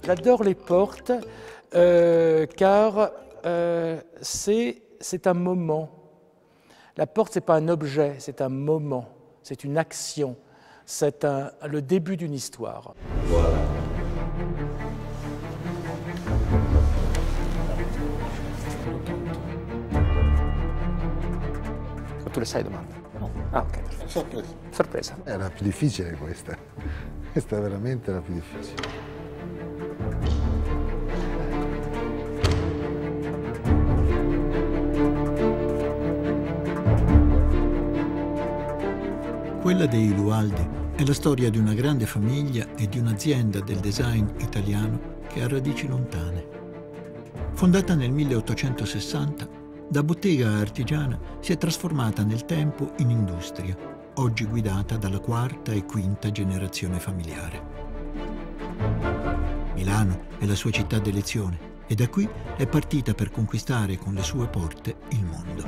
J'adore les portes car c'est un moment. La porte, ce n'est pas un objet, c'est un moment, c'est une action, c'est le début d'une histoire. Voilà. Tu le sai domanda? No. Ah, ok. Sorpresa. Sorpresa. È la più difficile questa. Questa è veramente la più difficile. Quella dei Lualdi è la storia di una grande famiglia e di un'azienda del design italiano che ha radici lontane. Fondata nel 1860, da bottega artigiana si è trasformata nel tempo in industria, oggi guidata dalla quarta e quinta generazione familiare. Milano è la sua città d'elezione e da qui è partita per conquistare con le sue porte il mondo.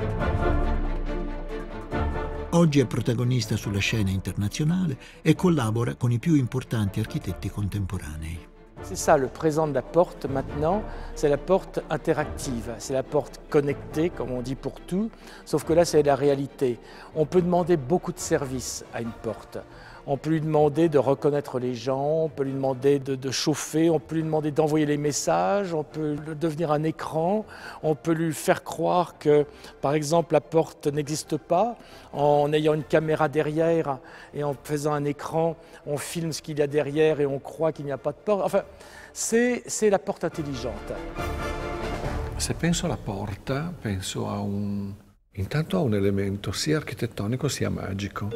Oggi è protagonista sulla scena internazionale e collabora con i più importanti architetti contemporanei. C'est ça le présent de la porte maintenant, c'est la porte interactive, c'est la porte connectée comme on dit pour tout, sauf que là c'est la réalité. On peut demander beaucoup de services à une porte. On peut lui demander de reconnaître les gens, on peut lui demander de chauffer, on peut lui demander d'envoyer les messages, on peut devenir un écran, on peut lui faire croire que, par exemple, la porte n'existe pas, en ayant une caméra derrière et en faisant un écran, on filme ce qu'il y a derrière et on croit qu'il n'y a pas de porte. Enfin, c'est la porte intelligente. Se penso alla porta, penso intanto a un elemento sia architettonico sia magico.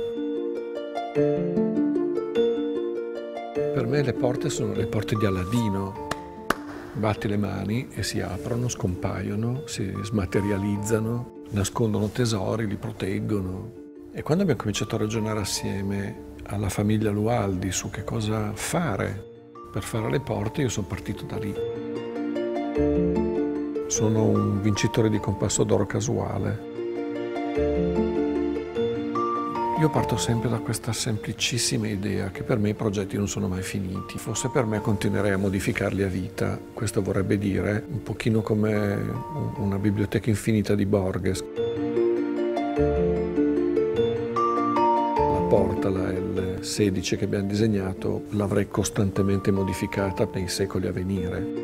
Per me le porte sono le porte di Aladino. Batti le mani e si aprono, scompaiono, si smaterializzano, nascondono tesori, li proteggono. E quando abbiamo cominciato a ragionare assieme alla famiglia Lualdi su che cosa fare per fare le porte, io sono partito da lì. Sono un vincitore di Compasso d'Oro casuale. Io parto sempre da questa semplicissima idea che per me i progetti non sono mai finiti. Forse per me continuerei a modificarli a vita. Questo vorrebbe dire un pochino come una biblioteca infinita di Borges. La porta, la L16 che abbiamo disegnato, l'avrei costantemente modificata nei secoli a venire.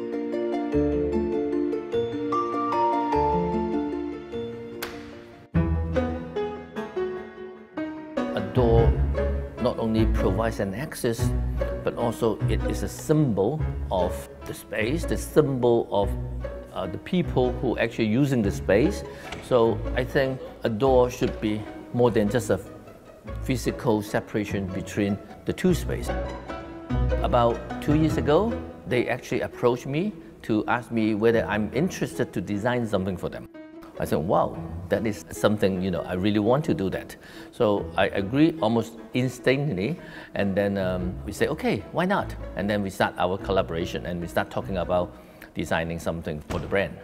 Door not only provides an access, but also it is a symbol of the space, the symbol of the people who actually using the space. So I think a door should be more than just a physical separation between the two spaces. About 2 years ago, they actually approached me to ask me whether I'm interested to design something for them. I said, wow, that is something, I really want to do that. So I agreed almost instantly, and then we say, okay, why not? And then we start our collaboration, and we start talking about designing something for the brand.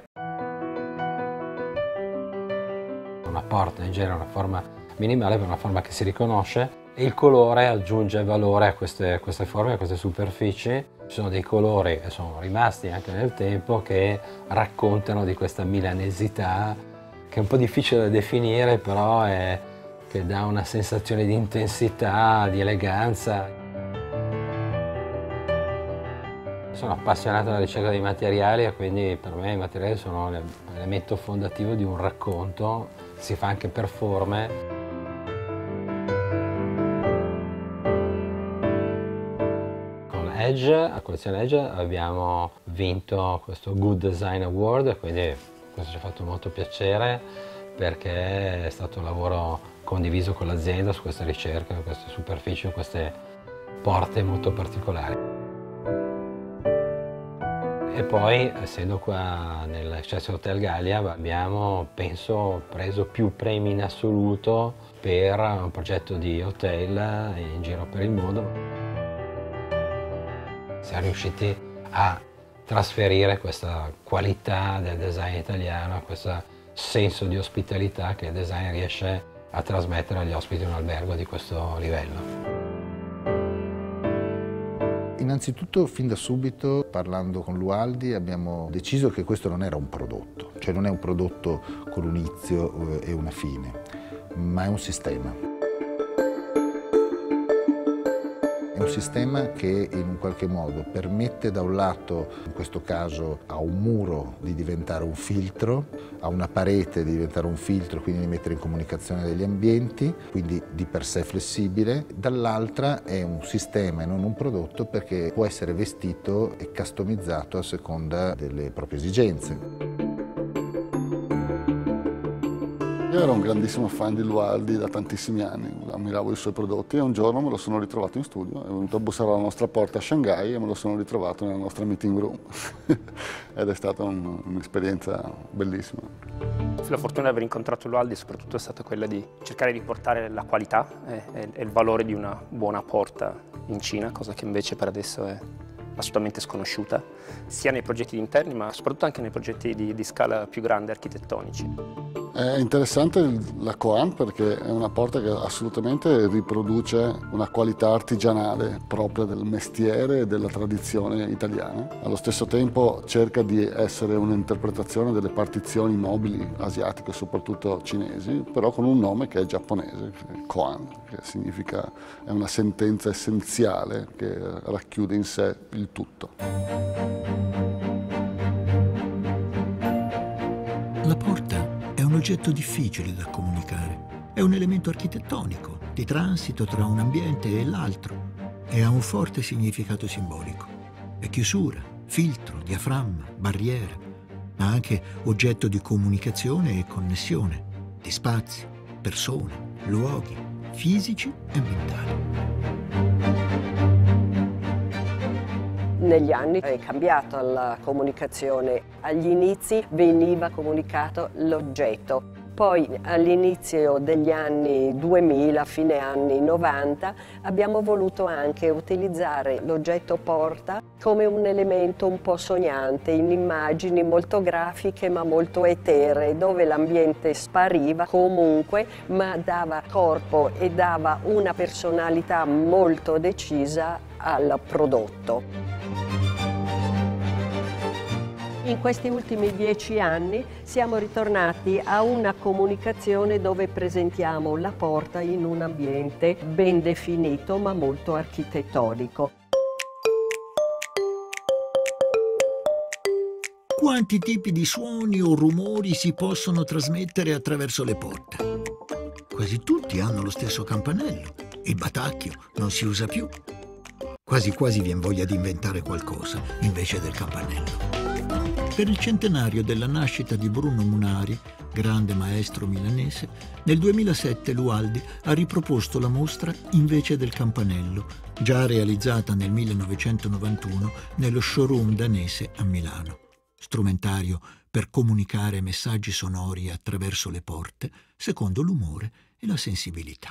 Una porta in genere è una forma minimale, per una forma che si riconosce, e il colore aggiunge valore a queste forme, a queste superfici. Ci sono dei colori che sono rimasti anche nel tempo che raccontano di questa milanesità che è un po' difficile da definire, però che dà una sensazione di intensità, di eleganza. Sono appassionato alla ricerca dei materiali e quindi per me i materiali sono l'elemento fondativo di un racconto, si fa anche per forme. Edge, a collezione Edge abbiamo vinto questo Good Design Award, quindi questo ci ha fatto molto piacere perché è stato un lavoro condiviso con l'azienda su queste ricerche, su queste superfici, su queste porte molto particolari. E poi, essendo qua nell'Excelsior Hotel Gallia, abbiamo, penso, preso più premi in assoluto per un progetto di hotel in giro per il mondo. Siamo riusciti a trasferire questa qualità del design italiano, questo senso di ospitalità che il design riesce a trasmettere agli ospiti di un albergo di questo livello. In Innanzitutto, fin da subito, parlando con Lualdi, abbiamo deciso che questo non era un prodotto, cioè non è un prodotto con un inizio e una fine, ma è un sistema. È un sistema che in un qualche modo permette da un lato, in questo caso a un muro, di diventare un filtro, a una parete di diventare un filtro, quindi di mettere in comunicazione degli ambienti, quindi di per sé flessibile, dall'altra è un sistema e non un prodotto perché può essere vestito e customizzato a seconda delle proprie esigenze. Io ero un grandissimo fan di Lualdi da tantissimi anni, ammiravo i suoi prodotti e un giorno me lo sono ritrovato in studio, è venuto a bussare alla nostra porta a Shanghai e me lo sono ritrovato nella nostra meeting room ed è stata un'esperienza bellissima. La fortuna di aver incontrato Lualdi soprattutto è stata quella di cercare di portare la qualità e il valore di una buona porta in Cina, cosa che invece per adesso è assolutamente sconosciuta, sia nei progetti interni ma soprattutto anche nei progetti di scala più grande architettonici. È interessante la Koan perché è una porta che assolutamente riproduce una qualità artigianale propria del mestiere e della tradizione italiana. Allo stesso tempo cerca di essere un'interpretazione delle partizioni mobili asiatiche, soprattutto cinesi, però con un nome che è giapponese, Koan, che significa è una sentenza essenziale che racchiude in sé il tutto. La porta è un oggetto difficile da comunicare. È un elemento architettonico, di transito tra un ambiente e l'altro, e ha un forte significato simbolico. È chiusura, filtro, diaframma, barriera, ma anche oggetto di comunicazione e connessione, di spazi, persone, luoghi, fisici e mentali. Negli anni è cambiata la comunicazione. Agli inizi veniva comunicato l'oggetto. Poi all'inizio degli anni 2000, fine anni 90, abbiamo voluto anche utilizzare l'oggetto porta come un elemento un po' sognante, in immagini molto grafiche ma molto eteree, dove l'ambiente spariva comunque ma dava corpo e dava una personalità molto decisa al prodotto. In questi ultimi 10 anni siamo ritornati a una comunicazione dove presentiamo la porta in un ambiente ben definito ma molto architettonico. Quanti tipi di suoni o rumori si possono trasmettere attraverso le porte? Quasi tutti hanno lo stesso campanello. Il batacchio non si usa più. Quasi quasi viene voglia di inventare qualcosa invece del campanello. Per il centenario della nascita di Bruno Munari, grande maestro milanese, nel 2007 Lualdi ha riproposto la mostra invece del campanello, già realizzata nel 1991 nello showroom danese a Milano. Strumentario per comunicare messaggi sonori attraverso le porte, secondo l'umore e la sensibilità.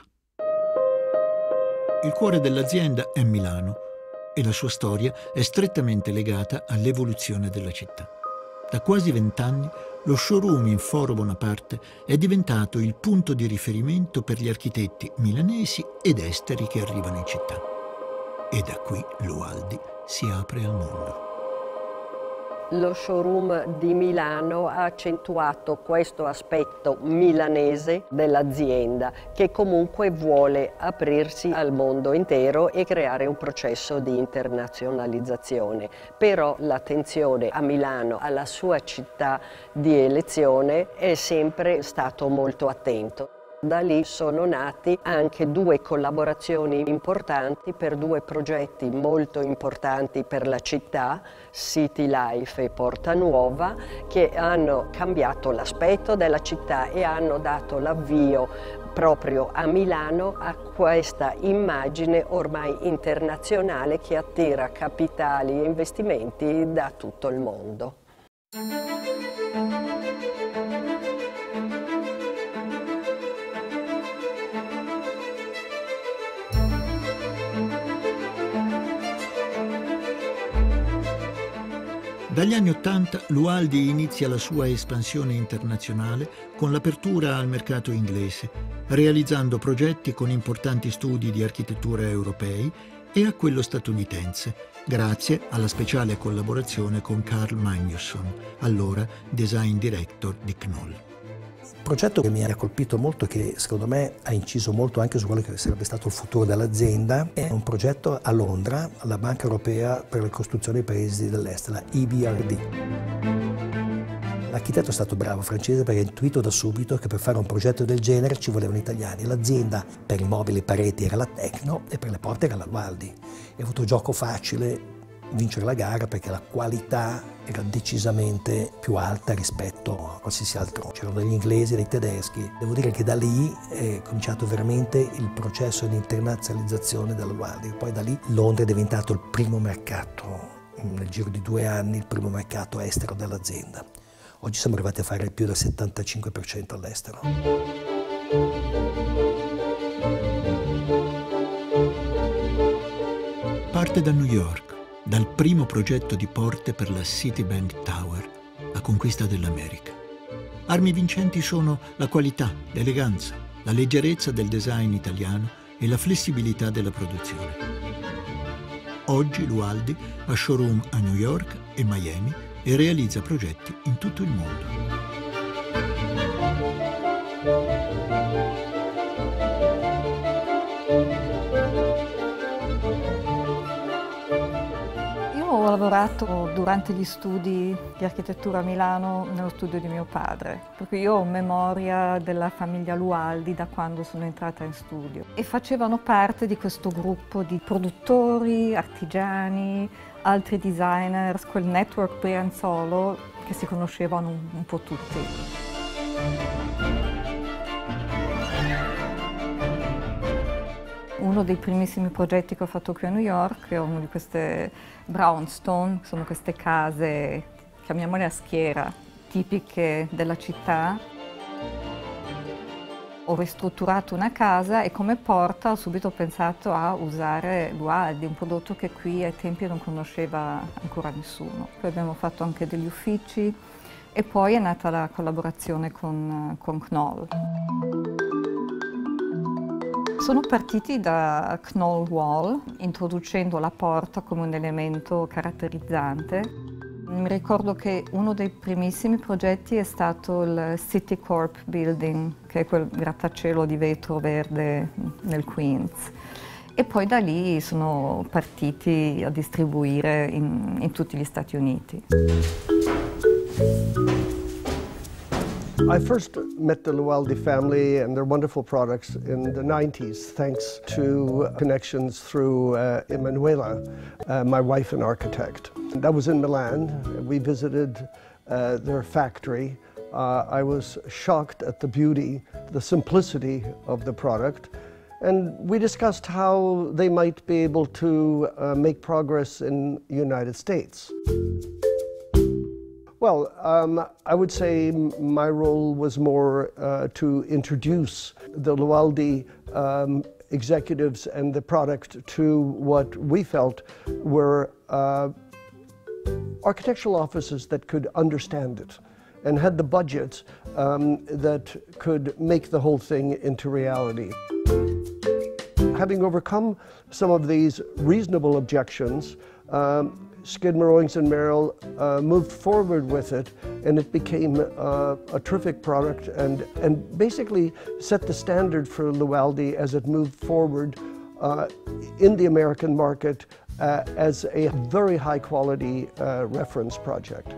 Il cuore dell'azienda è Milano e la sua storia è strettamente legata all'evoluzione della città. Da quasi 20 anni lo showroom in Foro Bonaparte è diventato il punto di riferimento per gli architetti milanesi ed esteri che arrivano in città. E da qui Lualdi si apre al mondo. Lo showroom di Milano ha accentuato questo aspetto milanese dell'azienda, che comunque vuole aprirsi al mondo intero e creare un processo di internazionalizzazione. Però l'attenzione a Milano, alla sua città di elezione, è sempre stato molto attento. Da lì sono nati anche 2 collaborazioni importanti per 2 progetti molto importanti per la città, City Life e Porta Nuova, che hanno cambiato l'aspetto della città e hanno dato l'avvio proprio a Milano a questa immagine ormai internazionale che attira capitali e investimenti da tutto il mondo. Dagli anni '80 Lualdi inizia la sua espansione internazionale con l'apertura al mercato inglese, realizzando progetti con importanti studi di architettura europei e a quello statunitense, grazie alla speciale collaborazione con Carl Magnusson, allora design director di Knoll. Un progetto che mi ha colpito molto e che secondo me ha inciso molto anche su quello che sarebbe stato il futuro dell'azienda è un progetto a Londra, alla Banca Europea per la ricostruzione dei paesi dell'Est, la EBRD. L'architetto è stato bravo francese perché ha intuito da subito che per fare un progetto del genere ci volevano italiani. L'azienda per i mobili e pareti era la Tecno e per le porte era la Lualdi. E ha avuto gioco facile vincere la gara perché la qualità era decisamente più alta rispetto a qualsiasi altro. C'erano degli inglesi e dei tedeschi. Devo dire che da lì è cominciato veramente il processo di internazionalizzazione della Lualdi. Poi da lì Londra è diventato il primo mercato, nel giro di 2 anni, il primo mercato estero dell'azienda. Oggi siamo arrivati a fare più del 75% all'estero. Parte da New York, dal primo progetto di porte per la Citibank Tower, la conquista dell'America. Armi vincenti sono la qualità, l'eleganza, la leggerezza del design italiano e la flessibilità della produzione. Oggi Lualdi ha showroom a New York e Miami e realizza progetti in tutto il mondo. Ho lavorato durante gli studi di architettura a Milano nello studio di mio padre, per cui io ho memoria della famiglia Lualdi da quando sono entrata in studio. E facevano parte di questo gruppo di produttori, artigiani, altri designers, quel network Brianzolo che si conoscevano un po' tutti. Uno dei primissimi progetti che ho fatto qui a New York è uno di queste brownstone, sono queste case, chiamiamole a schiera, tipiche della città. Ho ristrutturato una casa e come porta ho subito pensato a usare Lualdi, un prodotto che qui ai tempi non conosceva ancora nessuno. Poi abbiamo fatto anche degli uffici e poi è nata la collaborazione con Knoll. Sono partiti da Knoll Wall, introducendo la porta come un elemento caratterizzante. Mi ricordo che uno dei primissimi progetti è stato il Citicorp Building, che è quel grattacielo di vetro verde nel Queens. E poi da lì sono partiti a distribuire in tutti gli Stati Uniti. I first met the Lualdi family and their wonderful products in the 90s, thanks to connections through Emanuela, my wife and architect. That was in Milan. We visited their factory. I was shocked at the beauty, the simplicity of the product. And we discussed how they might be able to make progress in the United States. Well, I would say my role was more to introduce the Lualdi executives and the product to what we felt were architectural offices that could understand it and had the budget that could make the whole thing into reality. Having overcome some of these reasonable objections, Skidmore, Owings & Merrill moved forward with it, and it became a terrific product and basically set the standard for Lualdi as it moved forward in the American market as a very high quality reference project.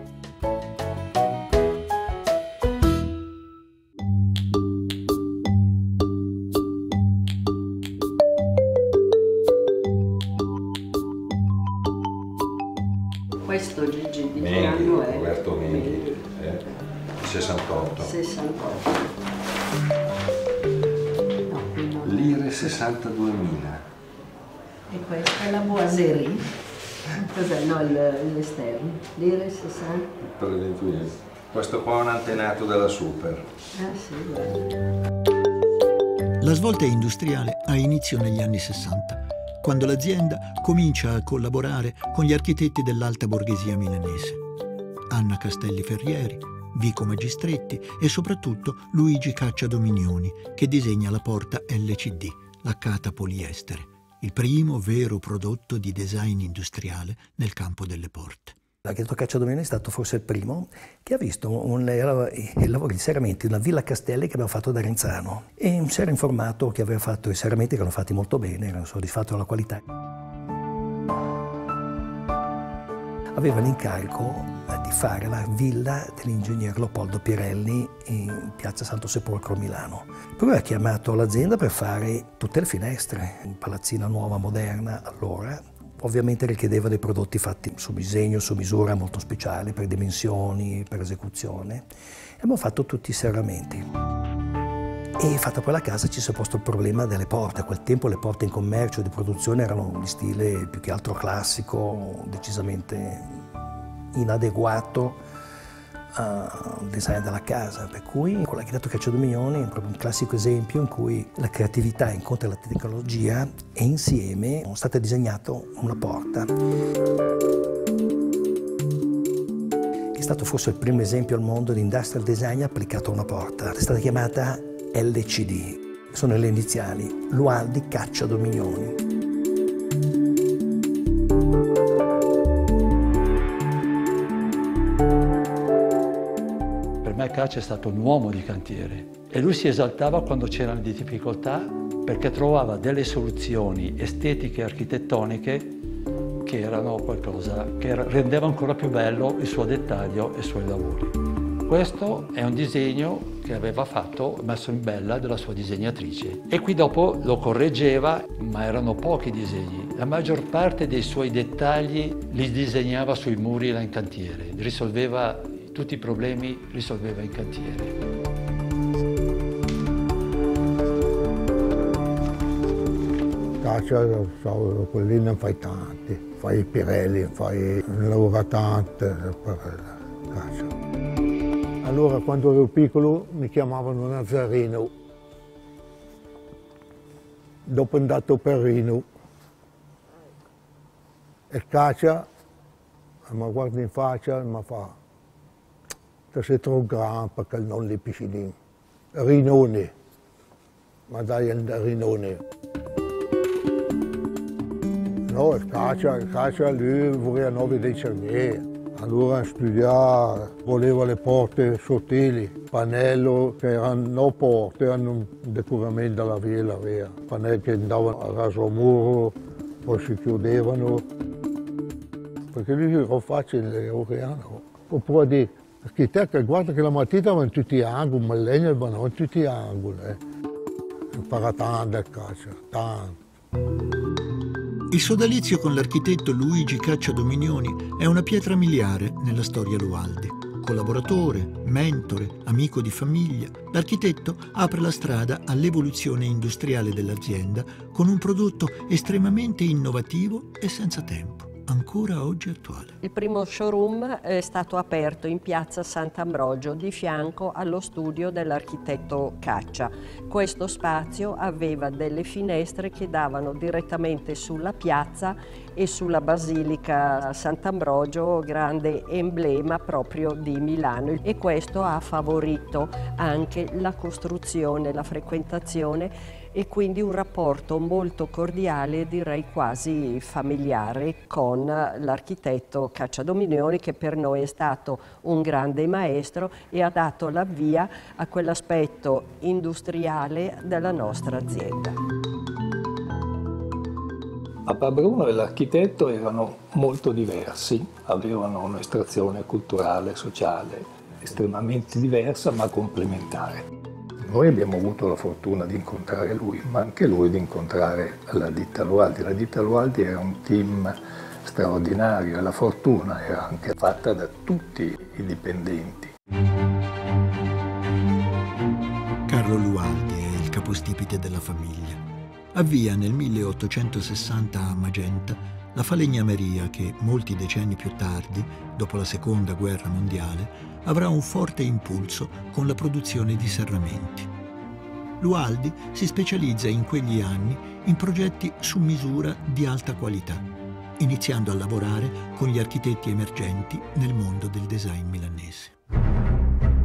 Questo Gigi di che anno è? Roberto Menghi, 68. 68. No, Lire 62.000. E questa è la Boiserie? Cos'è? No, l'esterno. Lire 60. Per l'eventuale. Questo qua è un antenato della Super. Sì, guarda. La svolta industriale ha inizio negli anni 60, quando l'azienda comincia a collaborare con gli architetti dell'alta borghesia milanese. Anna Castelli Ferrieri, Vico Magistretti e soprattutto Luigi Caccia Dominioni, che disegna la porta LCD, laccata poliestere. il primo vero prodotto di design industriale nel campo delle porte. L'architetto Cacciadominioni è stato forse il primo che ha visto i lavori di serramenti di una Villa Castelli che abbiamo fatto da Renzano e si era informato che aveva fatto i serramenti che erano fatti molto bene, erano soddisfatto della qualità. Aveva l'incarico di fare la villa dell'ingegner Leopoldo Pirelli in piazza Santo Sepolcro, Milano. Poi aveva chiamato l'azienda per fare tutte le finestre, in palazzina nuova, moderna, allora. Ovviamente richiedeva dei prodotti fatti su disegno, su misura, molto speciali, per dimensioni, per esecuzione. E abbiamo fatto tutti i serramenti. E fatta poi la casa ci si è posto il problema delle porte. A quel tempo le porte in commercio di produzione erano di stile più che altro classico, decisamente inadeguato al design della casa. Per cui con l'architetto Cacciadominioni è proprio un classico esempio in cui la creatività incontra la tecnologia e insieme è stata disegnata una porta. È stato forse il primo esempio al mondo di industrial design applicato a una porta. È stata chiamata LCD, sono le iniziali, Lualdi Cacciadominioni. Per me Caccia è stato un uomo di cantiere e lui si esaltava quando c'erano delle difficoltà perché trovava delle soluzioni estetiche e architettoniche che erano qualcosa che rendeva ancora più bello il suo dettaglio e i suoi lavori. Questo è un disegno che aveva fatto, messo in bella, della sua disegnatrice. E qui dopo lo correggeva, ma erano pochi disegni. La maggior parte dei suoi dettagli li disegnava sui muri là in cantiere. Risolveva tutti i problemi, risolveva in cantiere. Caccia, quelli ne fai tanti. Fai i Pirelli, fai lavora tanto per Caccia. Allora, quando ero piccolo, mi chiamavano Nazareno. Dopo è andato Perino. E Caccia mi guarda in faccia e mi fa: "Tu sei troppo grande perché il nonno è piccolino. Rinone. Ma dai il Rinone." No, il Caccia lui voleva 9-10 anni. Allora studiare, voleva le porte sottili, pannello che erano non porte, erano un decoramento della villa, pannelli che andavano a raso muro, poi si chiudevano. Perché lui era facile, oppure dire, l'architetto guarda che la matita va in tutti gli angoli, ma il legno va in tutti gli angoli. Impara tanto il Caccia, tanto. Il sodalizio con l'architetto Luigi Cacciadominioni è una pietra miliare nella storia Lualdi. Collaboratore, mentore, amico di famiglia, l'architetto apre la strada all'evoluzione industriale dell'azienda con un prodotto estremamente innovativo e senza tempo, ancora oggi attuale. Il primo showroom è stato aperto in piazza Sant'Ambrogio, di fianco allo studio dell'architetto Caccia. Questo spazio aveva delle finestre che davano direttamente sulla piazza e sulla Basilica Sant'Ambrogio, grande emblema proprio di Milano. E questo ha favorito anche la costruzione, la frequentazione e quindi un rapporto molto cordiale, direi quasi familiare, con l'architetto Cacciadominioni, che per noi è stato un grande maestro e ha dato l'avvia a quell'aspetto industriale della nostra azienda. Papa Bruno e l'architetto erano molto diversi, avevano un'estrazione culturale, sociale estremamente diversa ma complementare. Noi abbiamo avuto la fortuna di incontrare lui, ma anche lui di incontrare la ditta Lualdi. La ditta Lualdi era un team straordinario e la fortuna era anche fatta da tutti i dipendenti. Carlo Lualdi è il capostipite della famiglia. Avvia nel 1860 a Magenta la falegnameria che molti decenni più tardi, dopo la Seconda Guerra Mondiale, avrà un forte impulso con la produzione di serramenti. Lualdi si specializza in quegli anni in progetti su misura di alta qualità, iniziando a lavorare con gli architetti emergenti nel mondo del design milanese.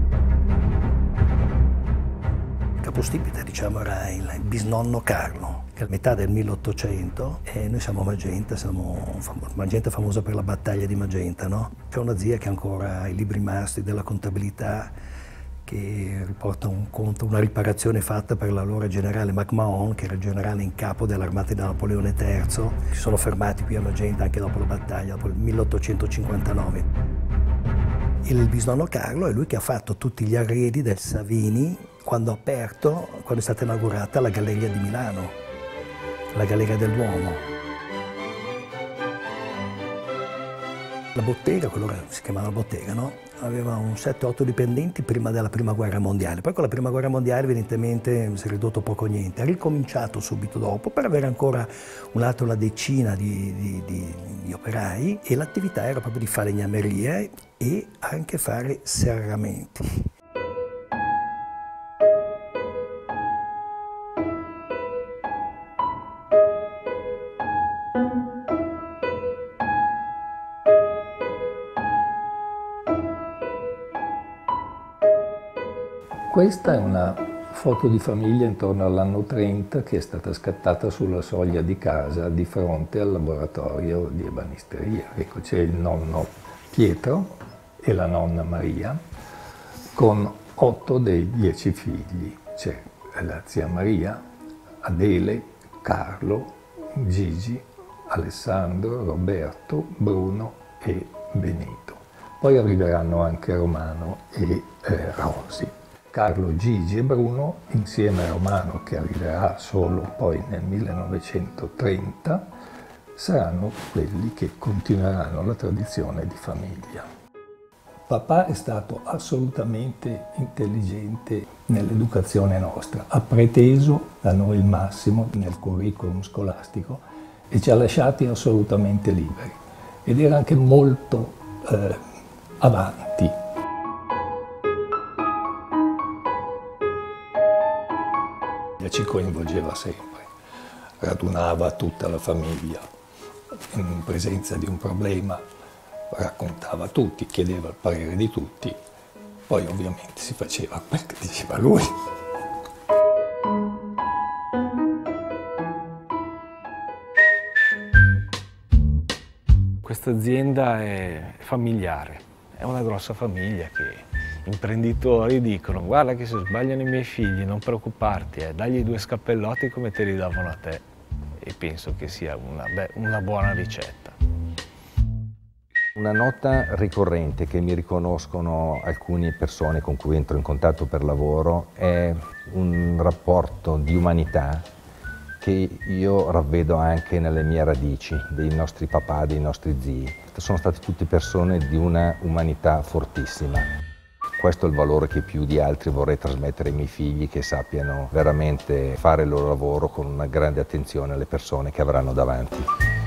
Capostipite, diciamo, era il bisnonno Carlo. che è a metà del 1800, e noi siamo Magenta, Magenta è famosa per la battaglia di Magenta, no? C'è una zia che ha ancora i libri mastri della contabilità, che riporta un conto, una riparazione fatta per l'allora generale MacMahon, che era il generale in capo dell'armata di Napoleone III. Si sono fermati qui a Magenta anche dopo la battaglia, dopo il 1859. Il bisnonno Carlo è lui che ha fatto tutti gli arredi del Savini quando è stata inaugurata la Galleria di Milano, la Galleria del Duomo. La bottega, quello che si chiamava bottega, no? Aveva un 7-8 dipendenti prima della Prima Guerra Mondiale. Poi con la Prima Guerra Mondiale evidentemente si è ridotto poco o niente. Ha ricominciato subito dopo per avere ancora una decina di operai, e l'attività era proprio di falegnamerie e anche fare serramenti. Questa è una foto di famiglia intorno all'anno 30 che è stata scattata sulla soglia di casa di fronte al laboratorio di ebanisteria. Ecco, c'è il nonno Pietro e la nonna Maria con 8 dei 10 figli. C'è la zia Maria, Adele, Carlo, Gigi, Alessandro, Roberto, Bruno e Benito. Poi arriveranno anche Romano e Rosi. Carlo, Gigi e Bruno, insieme a Romano, che arriverà solo poi nel 1930, saranno quelli che continueranno la tradizione di famiglia. Papà è stato assolutamente intelligente nell'educazione nostra, ha preteso da noi il massimo nel curriculum scolastico e ci ha lasciati assolutamente liberi, ed era anche molto avanti. Ci coinvolgeva sempre, radunava tutta la famiglia in presenza di un problema, raccontava a tutti, chiedeva il parere di tutti, poi ovviamente si faceva quel che diceva lui. Questa azienda è familiare, è una grossa famiglia che imprenditori dicono: guarda che se sbagliano i miei figli non preoccuparti, dagli 2 scappellotti come te li davano a te. E penso che sia una buona ricetta. Una nota ricorrente che mi riconoscono alcune persone con cui entro in contatto per lavoro è un rapporto di umanità che io ravvedo anche nelle mie radici, dei nostri papà, dei nostri zii. Sono state tutte persone di una umanità fortissima. Questo è il valore che più di altri vorrei trasmettere ai miei figli, che sappiano veramente fare il loro lavoro con una grande attenzione alle persone che avranno davanti.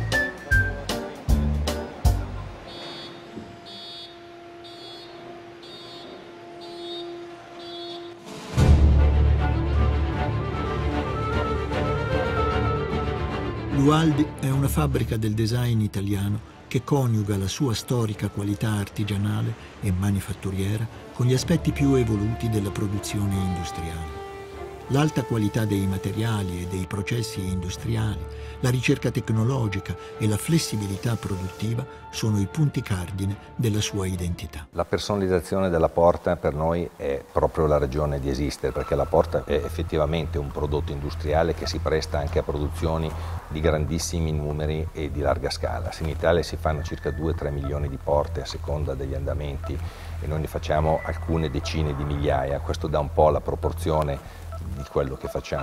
Lualdi è una fabbrica del design italiano che coniuga la sua storica qualità artigianale e manifatturiera con gli aspetti più evoluti della produzione industriale. L'alta qualità dei materiali e dei processi industriali, la ricerca tecnologica e la flessibilità produttiva sono i punti cardine della sua identità. La personalizzazione della porta per noi è proprio la ragione di esistere, perché la porta è effettivamente un prodotto industriale che si presta anche a produzioni di grandissimi numeri e di larga scala. Se in Italia si fanno circa 2-3 milioni di porte a seconda degli andamenti e noi ne facciamo alcune decine di migliaia, questo dà un po' la proporzione di quello che facciamo.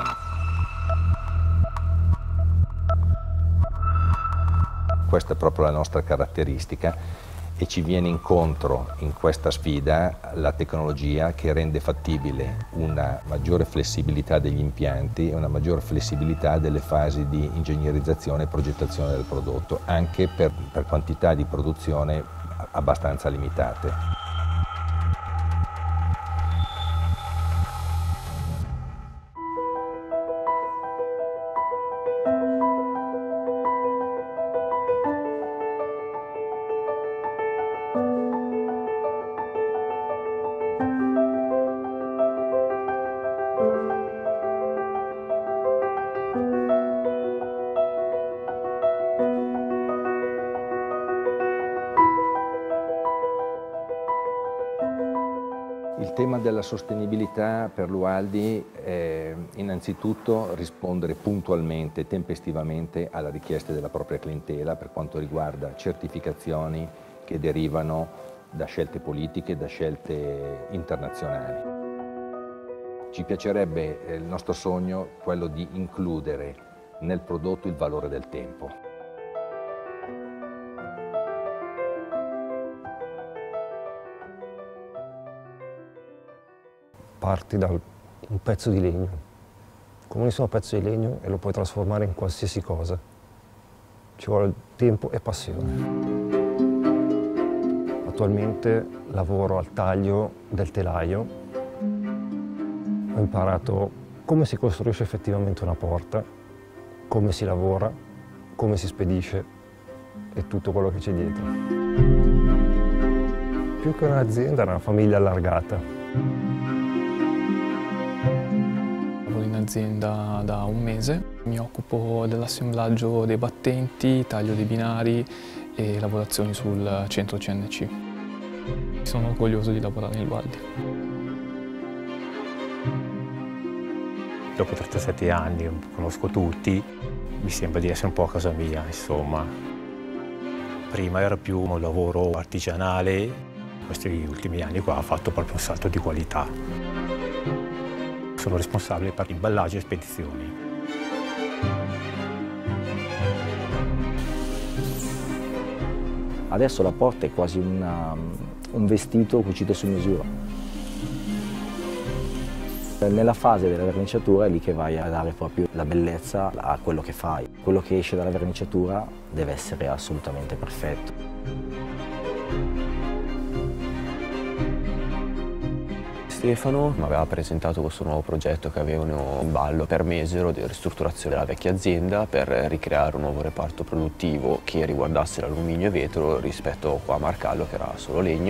Questa è proprio la nostra caratteristica e ci viene incontro in questa sfida la tecnologia che rende fattibile una maggiore flessibilità degli impianti e una maggiore flessibilità delle fasi di ingegnerizzazione e progettazione del prodotto, anche per quantità di produzione abbastanza limitate. tema della sostenibilità per l'Ualdi è innanzitutto rispondere puntualmente e tempestivamente alle richieste della propria clientela per quanto riguarda certificazioni che derivano da scelte politiche, da scelte internazionali. Ci piacerebbe, il nostro sogno, quello di includere nel prodotto il valore del tempo. Parti da un pezzo di legno, comunissimo pezzo di legno, e lo puoi trasformare in qualsiasi cosa. Ci vuole tempo e passione. Attualmente lavoro al taglio del telaio. Ho imparato come si costruisce effettivamente una porta, come si lavora, come si spedisce e tutto quello che c'è dietro. Più che un'azienda, è una famiglia allargata. In azienda da un mese, mi occupo dell'assemblaggio dei battenti, taglio dei binari e lavorazioni sul centro CNC. Sono orgoglioso di lavorare nell'Ualdi. Dopo 37 anni conosco tutti, mi sembra di essere un po' a casa mia, insomma. Prima era più un lavoro artigianale, questi ultimi anni qua ha fatto proprio un salto di qualità. Sono responsabile per imballaggio e spedizioni. Adesso la porta è quasi un vestito cucito su misura. Nella fase della verniciatura è lì che vai a dare proprio la bellezza a quello che fai. Quello che esce dalla verniciatura deve essere assolutamente perfetto. Stefano mi aveva presentato questo nuovo progetto che avevano in ballo per Mesero di ristrutturazione della vecchia azienda per ricreare un nuovo reparto produttivo che riguardasse l'alluminio e vetro rispetto qua a Marcallo che era solo legno.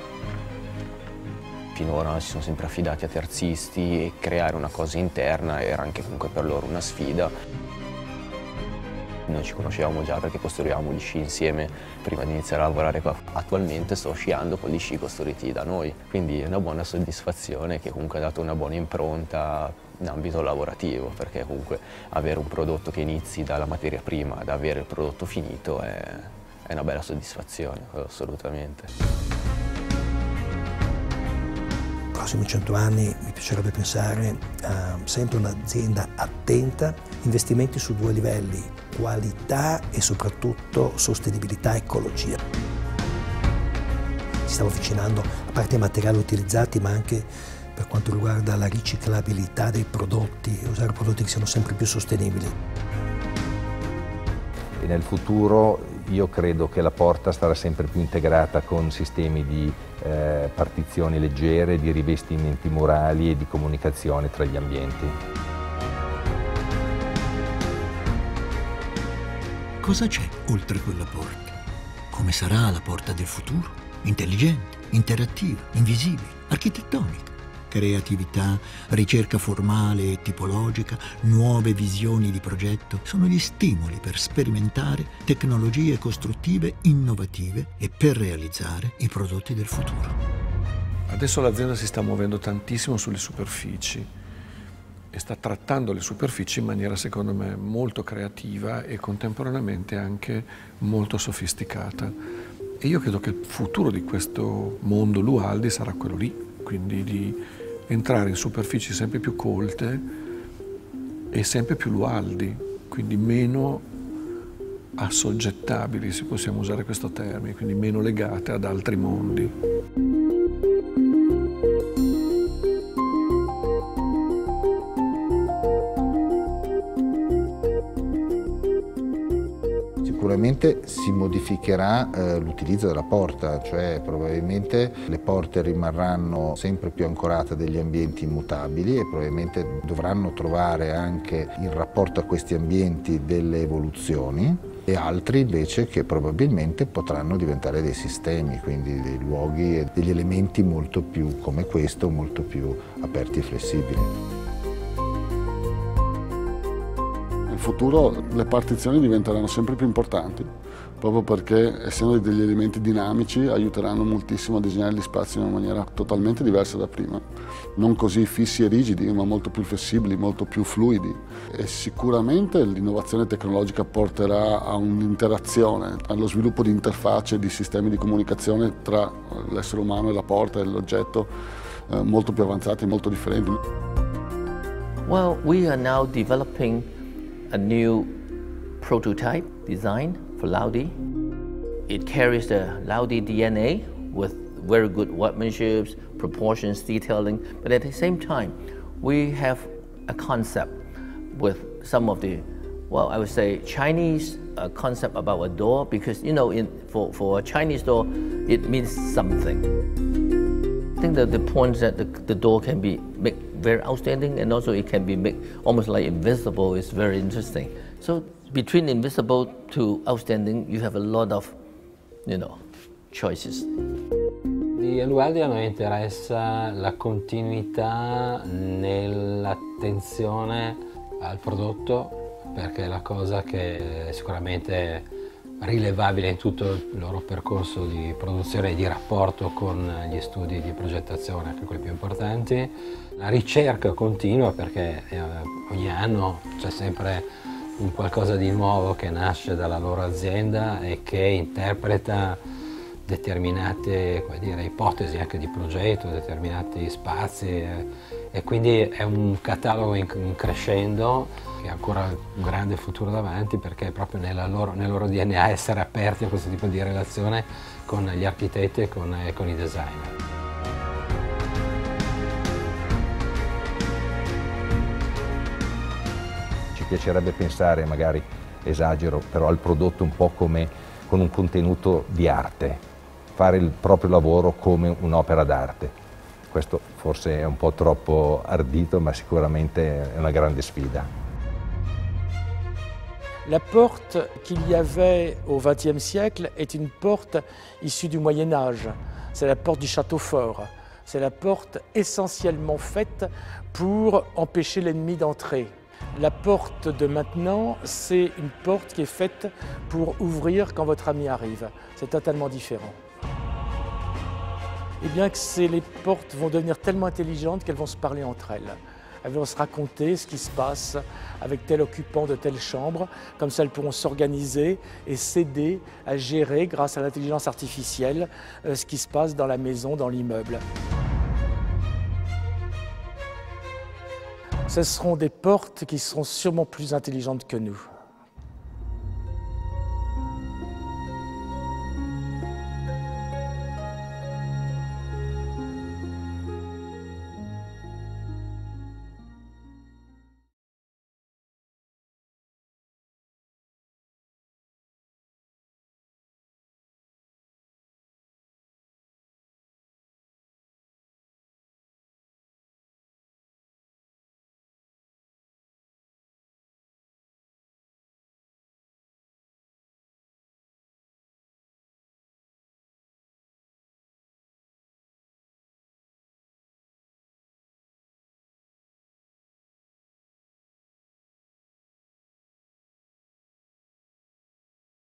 Finora si sono sempre affidati a terzisti e creare una cosa interna era anche comunque per loro una sfida. Noi ci conoscevamo già perché costruivamo gli sci insieme prima di iniziare a lavorare qua. Attualmente sto sciando con gli sci costruiti da noi, quindi è una buona soddisfazione che comunque ha dato una buona impronta in ambito lavorativo, perché comunque avere un prodotto che inizi dalla materia prima ad avere il prodotto finito è una bella soddisfazione, assolutamente. Nei prossimi 100 anni mi piacerebbe pensare a sempre un'azienda attenta, investimenti su due livelli, qualità e soprattutto sostenibilità e ecologia. Ci stiamo avvicinando a parte ai materiali utilizzati, ma anche per quanto riguarda la riciclabilità dei prodotti, usare prodotti che siano sempre più sostenibili. E nel futuro io credo che la porta sarà sempre più integrata con sistemi di partizioni leggere, di rivestimenti murali e di comunicazione tra gli ambienti. Cosa c'è oltre quella porta? Come sarà la porta del futuro? Intelligente, interattiva, invisibile, architettonica. Creatività, ricerca formale e tipologica, nuove visioni di progetto sono gli stimoli per sperimentare tecnologie costruttive innovative e per realizzare i prodotti del futuro. Adesso l'azienda si sta muovendo tantissimo sulle superfici e sta trattando le superfici in maniera secondo me molto creativa e contemporaneamente anche molto sofisticata. E io credo che il futuro di questo mondo Lualdi sarà quello lì, quindi di entrare in superfici sempre più colte e sempre più Lualdi, quindi meno assoggettabili, se possiamo usare questo termine, quindi meno legate ad altri mondi. Sicuramente si modificherà l'utilizzo della porta, cioè probabilmente le porte rimarranno sempre più ancorate a degli ambienti immutabili e probabilmente dovranno trovare anche in rapporto a questi ambienti delle evoluzioni, e altri invece che probabilmente potranno diventare dei sistemi, quindi dei luoghi e degli elementi molto più come questo, molto più aperti e flessibili. futuro le partizioni diventeranno sempre più importanti, proprio perché, essendo degli elementi dinamici, aiuteranno moltissimo a disegnare gli spazi in una maniera totalmente diversa da prima, non così fissi e rigidi, ma molto più flessibili, molto più fluidi. E sicuramente l'innovazione tecnologica porterà a un'interazione, allo sviluppo di interfacce e di sistemi di comunicazione tra l'essere umano e la porta e l'oggetto molto più avanzati e molto differenti. Well, we are now developing a new prototype design for Laudi. It carries the Laudi DNA with very good workmanship, proportions, detailing, but at the same time, we have a concept with some of the, well, I would say Chinese concept about a door, because, you know, for a Chinese door, it means something. I think that the point that the door can be made very outstanding, and also it can be made almost like invisible is very interesting. So between invisible to outstanding, you have a lot of, you know, choices. Di Elualdi a noi interessa la continuità nell'attenzione al prodotto, perché è la cosa che è sicuramente rilevabile in tutto il loro percorso di produzione e di rapporto con gli studi di progettazione, anche quelli più importanti. La ricerca continua, perché ogni anno c'è sempre un qualcosa di nuovo che nasce dalla loro azienda e che interpreta determinate, come dire, ipotesi anche di progetto, determinati spazi, e quindi è un catalogo in crescendo che ha ancora un grande futuro davanti, perché è proprio nel loro DNA essere aperti a questo tipo di relazione con gli architetti e con i designer. Ci piacerebbe pensare, magari esagero, però al prodotto un po' come con un contenuto di arte, fare il proprio lavoro come un'opera d'arte. Questo forse è un po' troppo ardito, ma sicuramente è una grande sfida. La porte qu'il y avait au XXe siècle est une porte issue du Moyen Âge. C'est la porte du château fort. C'est la porte essentiellement faite pour empêcher l'ennemi d'entrer. La porte de maintenant, c'est une porte qui est faite pour ouvrir quand votre ami arrive. C'est totalement différent. Et bien que les portes vont devenir tellement intelligentes qu'elles vont se parler entre elles. Elles vont se raconter ce qui se passe avec tel occupant de telle chambre. Comme ça, elles pourront s'organiser et s'aider à gérer, grâce à l'intelligence artificielle, ce qui se passe dans la maison, dans l'immeuble. Ce seront des portes qui seront sûrement plus intelligentes que nous.